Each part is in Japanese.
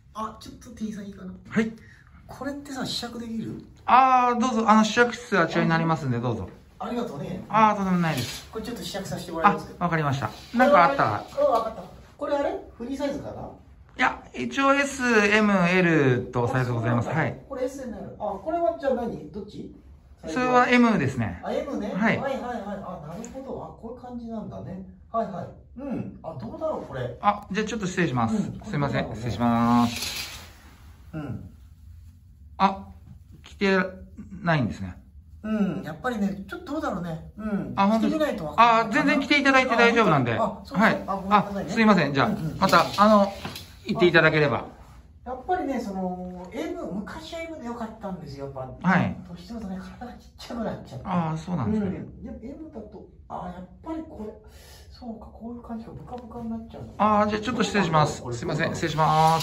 あ、ちょっと店員さんいいかな。 はい。 これってさ、試着できる？ どうぞ。試着室あちらになりますんで、どうぞ。 ありがとうね。 とんでもないです。 これちょっと試着させてもらいますけど。 わかりました。なんかあったら。 わかった。これあれフリーサイズかな？ いや、一応 S、M、L とサイズございます。はい。 これ S になる。これはじゃあどっち？ それは M ですね。 M ね。 はい。 なるほど。こういう感じなんだね。はい。どうだろう、これ。 じゃあちょっと失礼します。すいません。失礼します。着てないんですね。 やっぱりね、ちょっとどうだろうね。 本当ですか？全然着ていただいて大丈夫なんで。はい。すいません。じゃあ、また、言っていただければ。 やっぱりね、昔は M でよかったんですよ、やっぱ。 はい。 年取るとね、体がちっちゃくなっちゃって。 そうなんですね。 M だと、やっぱりこれ、そうか、こういう感じがブカブカになっちゃう。 じゃあちょっと失礼します。すいません。失礼します。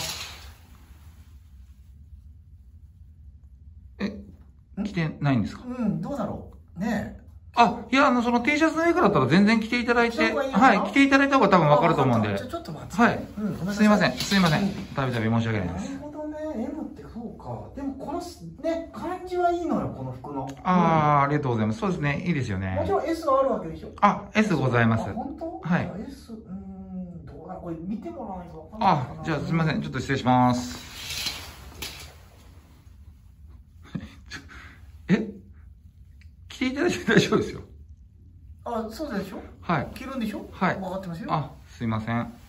着てないんですか？ どうだろう。ねいや、その T シャツの上からだったら全然着ていただいて、はい、着ていただいた方が多分わかると思うんで。 ちょっと待って。 はい。すいません。たびたび申し訳ないです。 なるほどね。M ってそうか。でもこのね、感じはいいのよ、この服の。 ありがとうございます。そうですね。いいですよね。 もちろん S はあるわけでしょ？ S ございます。 本当？ はい。 S、どうだ、これ見てもらわないとわかんないかな。 じゃあすいません。ちょっと失礼します。着ていただいて大丈夫ですよ。 そうでしょ？ はい。 着るんでしょ？ はい。 分かってますよ。 すいません。